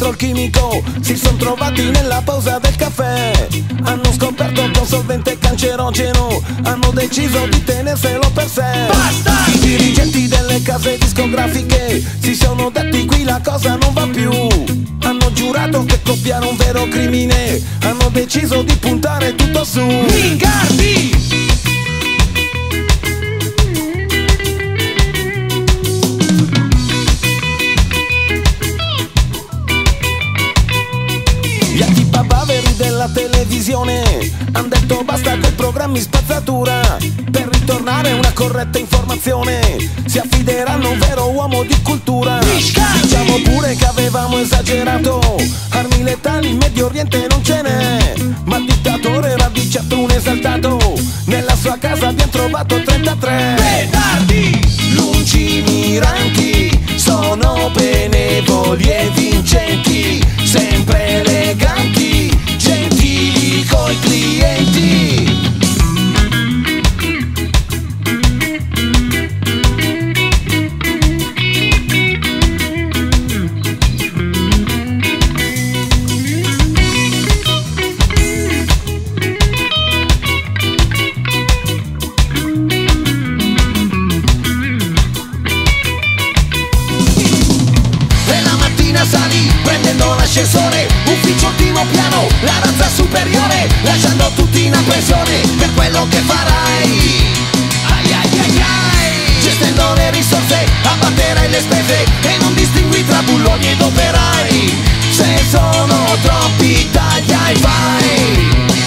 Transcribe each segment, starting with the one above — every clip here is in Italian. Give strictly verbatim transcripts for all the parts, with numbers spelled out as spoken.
il chimico si sono trovati nella pausa del caffè. Hanno scoperto che un solvente cancerogeno, hanno deciso di tenerselo per sé. Basta! I dirigenti delle case discografiche si sono detti qui la cosa non va più. Hanno giurato che copiare un vero crimine, hanno deciso di puntare tutto su Mingardi! Gli antipapaveri della televisione han detto basta coi programmi spazzatura. Per ritornare una corretta informazione si affideranno a un vero uomo di cultura. Diciamo pure che avevamo esagerato, armi letali in Medio Oriente non ce n'è, ma il dittatore era di certo un esaltato, nella sua casa abbiamo trovato trentatré petardi. Lungimiranti, sono benevoli e vincenti, sempre eleganti, gentili coi clienti. Sali prendendo l'ascensore, ufficio ultimo piano, la razza superiore, lasciando tutti in appressione per quello che farai. Ai ai ai ai. Gestendo le risorse, abbatterai le spese e non distingui tra bulloni ed operai. Se sono troppi taglia e fai.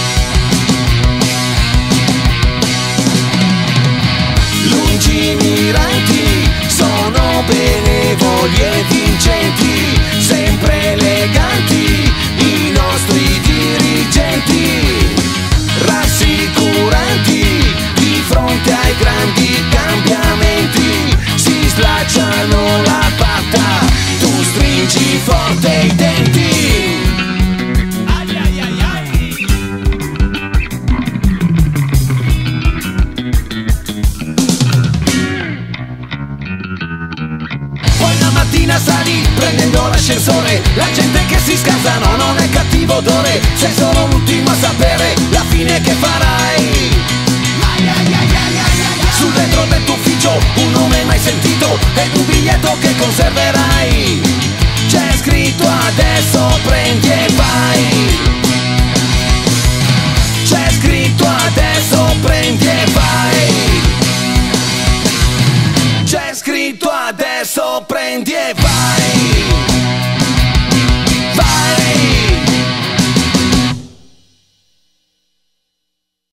Lungimiranti, sono benevoli e vincenti, sempre eleganti, i nostri dirigenti, rassicuranti, di fronte ai grandi cambiamenti, si slacciano la patta, tu stringi forte i denti. Ai ai ai ai. Poi la mattina sali prendendo l'ascensore, la gente che si scalza no, non è cattivo odore, sei solo l'ultimo a sapere la fine che farai. Ai ai ai ai ai ai. Sul retro del tuo ufficio un nome mai sentito ed un biglietto che conserverai, c'è scritto adesso prendi e vai. C'è scritto adesso prendi e vai. C'è scritto adesso prendi e vai.